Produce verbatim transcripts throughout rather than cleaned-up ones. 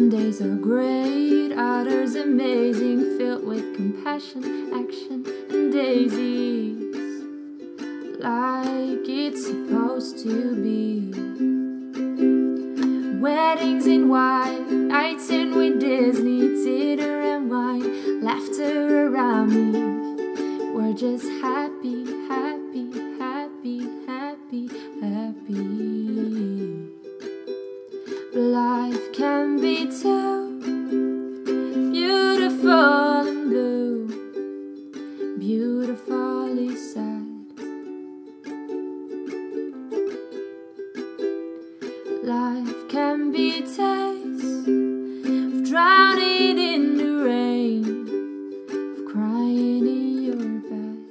Some days are great, others amazing, filled with compassion, action, and daisies, like it's supposed to be. Weddings in white, nights in with Disney, theater and wine, laughter around me. We're just happy, happy, happy, happy, happy. Life can be too beautiful and blue, beautifully sad. Life can be taste of drowning in the rain, of crying in your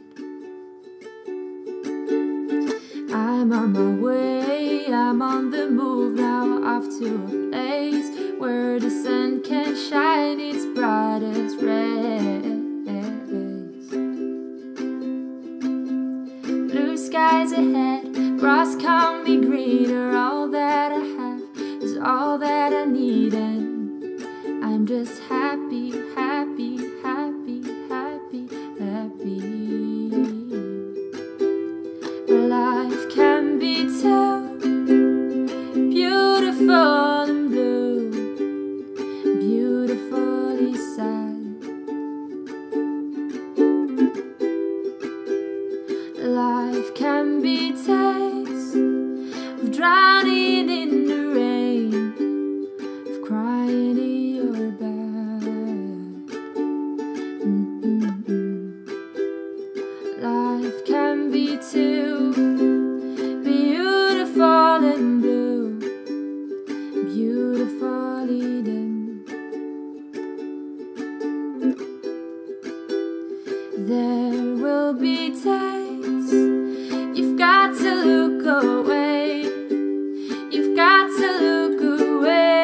bed. I'm on my way, I'm on the move now, off to a place where the sun can shine its brightest rays. Blue skies ahead, grass can be greener. All that I have is all that I need, and I'm just happy, happy, happy, happy, happy. Life can be too beautiful and blue, beautifully sad. Life can be taste of drowning in the rain, of crying in your bed. Mm-mm-mm. Life can be too beautiful and blue, beautifully dim. There will be days you've got to look away, you've got to look away.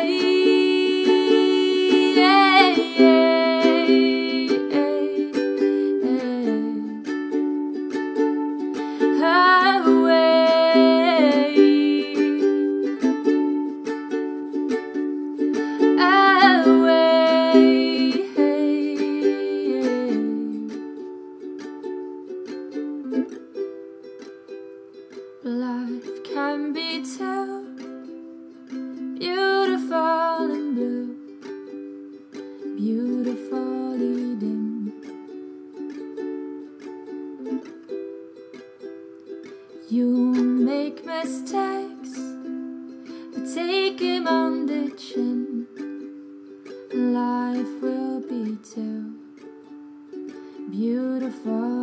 Yeah, yeah, yeah, yeah. Away, away. Life can be too beautiful and blue, beautifully dim. You make mistakes, but take him on the chin. Life will be too beautiful